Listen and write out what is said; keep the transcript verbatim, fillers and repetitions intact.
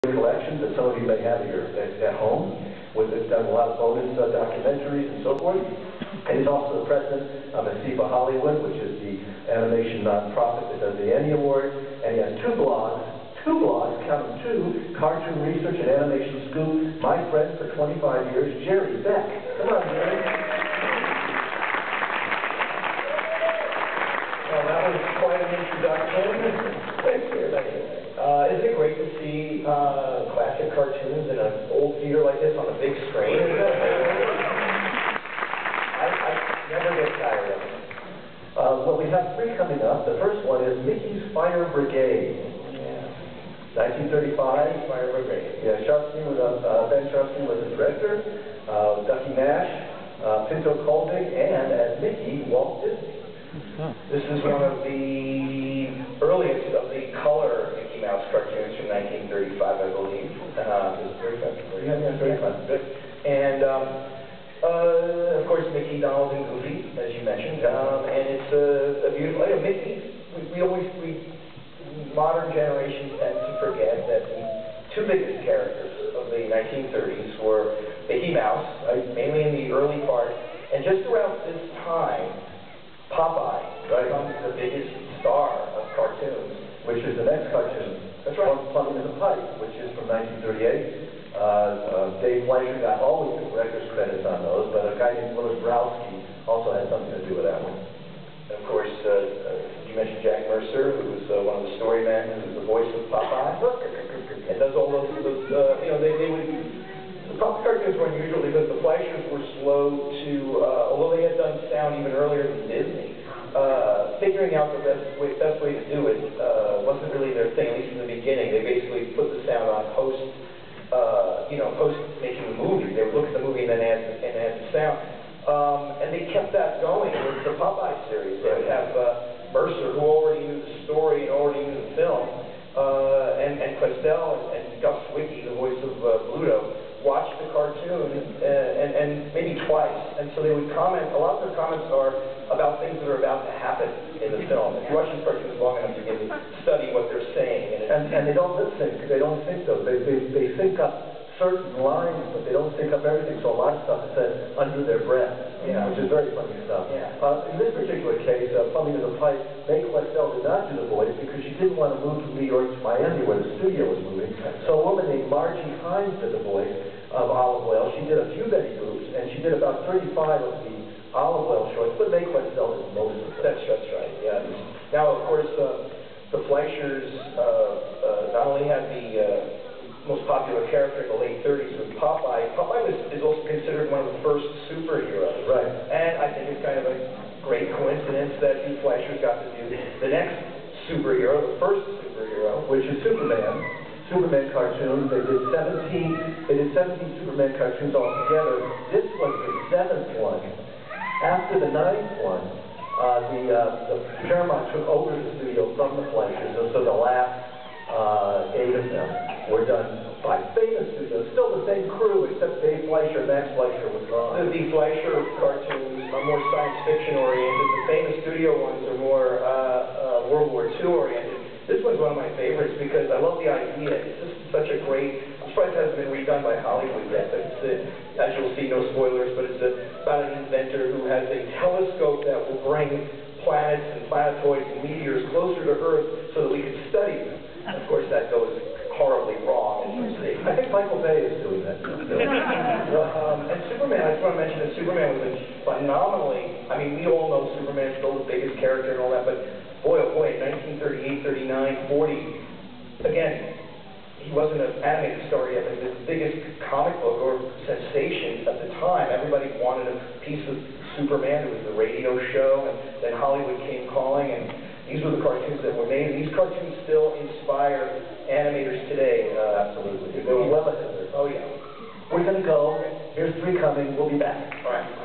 collections that some of you may have here at, at home. With it, done a lot of bonus uh, documentaries and so forth. And he's also the president of ASIFA Hollywood, which is the animation nonprofit that does the Emmy Awards. And he has two blogs, two blogs, count them two, Cartoon Research and Animation Scoop. My friend for twenty-five years, Jerry Beck. Come on, Jerry. Well, that was quite an introduction. Thank you. Thank you. Uh, isn't it great to see uh, classic cartoons in an old theater like this on a big screen? I, I never get tired of it. Uh, well, we have three coming up. The first one is Mickey's Fire Brigade. Yeah. nineteen thirty-five. Fire Brigade. Yeah, Sharpstein was, uh, Ben Sharpstein was the director. Uh, Ducky Nash, uh, Pinto Colvig, and as Mickey, Walt Disney. This is one of the earliest of the color Mickey Mouse cartoons from nineteen thirty-five, I believe. Uh, it's thirty-five. Yeah, yeah, thirty-five. Good. And, um, uh, of course, Mickey, Donald, and Goofy, as you mentioned. Um, and it's a, a beautiful, you know, Mickey, we, we always, we, modern generations tend to forget that the two biggest characters of the nineteen thirties were Mickey Mouse, right, mainly in the early part, and just around this time, Popeye becomes the biggest star of cartoons. Which is the next cartoon. That's right. Plumbing in the Pipe, which is from nineteen thirty-eight. Uh, uh, Dave Fleischer got all the director's credits on those, but a guy named Louis Browski also had something to do with that one. And of course, uh, uh, you mentioned Jack Mercer, who was uh, one of the story men, who was the voice of Popeye, and does all those, those uh, you know, they, they would, the Popeye cartoons were unusual because the Fleischers were slow to, uh, although they had done sound even earlier than Disney, uh, figuring out the best way, best way to do it uh, wasn't really their thing, at least in the beginning. They basically put the sound on post, uh, you know, post making the movie. They would look at the movie and then add, and add the sound. Um, and they kept that going with the Popeye series. They would have uh, Mercer, who already knew the story and already knew the film, uh, and, and Questel and, and Gus Wicki, the voice of uh, Bluto, watch the cartoon uh, and, and maybe twice. And so they would comment, a lot of their comments are about things that are about to happen in the film. If you watch these cartoons long enough, you can study what they're saying. And, and, and they don't lip sync, they don't sync those. They, they, they sync up certain lines, but they don't sync up everything, so a lot of stuff is said under their breath, yeah. which is very funny stuff. Yeah. Uh, in this particular case, uh, Plumbing in the Pipe, May Questel did not do the voice because she didn't want to move from New York to Miami where the studio was moving. So a woman named Margie Hines did the voice of Olive Oyl. She did a few Betty Boops, and she did about thirty-five of the Olive Oyl shorts, but May Questel did most of them. That's, that's right, yeah. Now, of course, uh, the Fleischers uh, uh, not only had the uh, most popular character in the late thirties with Popeye. Popeye was, is also considered one of the first superheroes. Right. And I think it's kind of a great coincidence that the Fleischers got to do the next superhero, the first superhero, which is Superman. Superman cartoons. They did seventeen. They did seventeen Superman cartoons altogether. This was the seventh one. After the ninth one, uh, the, uh, the Paramount took over the studio from the Fleischers, and so the last uh, eight of them were done by famous studios. Still the same crew, except Dave Fleischer, Max Fleischer was gone. The, the Fleischer cartoons are more science fiction oriented. The famous studio ones are more uh, uh, World War Two oriented. This one's one of my favorites because I love the idea. It's just such a great, I'm surprised it hasn't been redone by Hollywood yet, but it's a, as you'll see, no spoilers, but it's a, about an inventor who has a telescope that will bring planets and planetoids and meteors closer to Earth so that we can study them. And of course, that goes horribly wrong, as you see. I think Michael Bay is doing that. um, and Superman, I just want to mention that Superman was a phenomenally, I mean, we all know Superman's still the biggest character and all that, but boy, oh boy, nineteen thirty-eight, thirty-nine, forty, again, he wasn't an animated star yet, but the biggest comic book or sensation at the time. Everybody wanted a piece of Superman. It was the radio show, and then Hollywood came calling, and these were the cartoons that were made. And these cartoons still inspire animators today. Uh, Absolutely. They were well ahead of their. Oh, yeah. We're going to go. Here's three coming. We'll be back. All right.